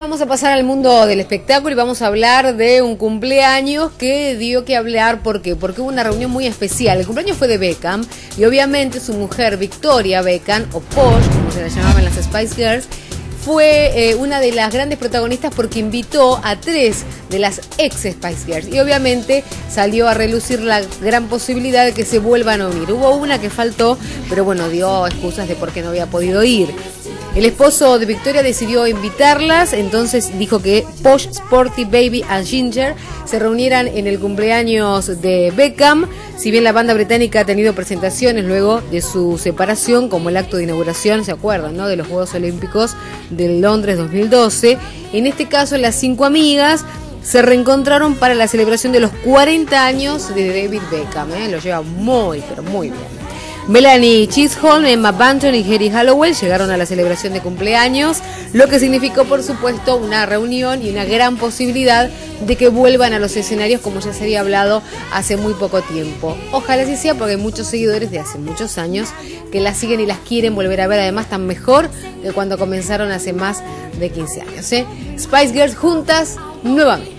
Vamos a pasar al mundo del espectáculo y vamos a hablar de un cumpleaños que dio que hablar. ¿Por qué? Porque hubo una reunión muy especial. El cumpleaños fue de Beckham y obviamente su mujer Victoria Beckham, o Posh, como se la llamaban las Spice Girls, fue una de las grandes protagonistas porque invitó a 3 de las ex Spice Girls y obviamente salió a relucir la gran posibilidad de que se vuelvan a unir. Hubo una que faltó, pero bueno, dio excusas de por qué no había podido ir. El esposo de Victoria decidió invitarlas, entonces dijo que Posh, Sporty, Baby and Ginger se reunieran en el cumpleaños de Beckham. Si bien la banda británica ha tenido presentaciones luego de su separación, como el acto de inauguración, ¿se acuerdan, no?, de los Juegos Olímpicos de Londres 2012, en este caso las 5 amigas se reencontraron para la celebración de los 40 años de David Beckham. Lo lleva muy, pero muy bien. Melanie Chisholm, Emma Bunton y Geri Halliwell llegaron a la celebración de cumpleaños, lo que significó, por supuesto, una reunión y una gran posibilidad de que vuelvan a los escenarios, como ya se había hablado hace muy poco tiempo. Ojalá así sea, porque hay muchos seguidores de hace muchos años que las siguen y las quieren volver a ver. Además, están mejor que cuando comenzaron hace más de 15 años. Spice Girls juntas nuevamente.